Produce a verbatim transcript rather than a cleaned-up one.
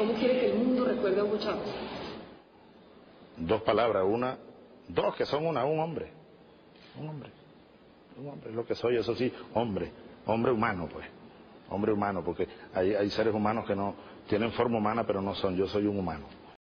¿Cómo quiere que el mundo recuerde a Hugo Chávez? Dos palabras, una, dos que son una, un hombre. Un hombre. Un hombre, es lo que soy, eso sí, hombre. Hombre humano, pues. Hombre humano, porque hay, hay seres humanos que no tienen forma humana, pero no son. Yo soy un humano.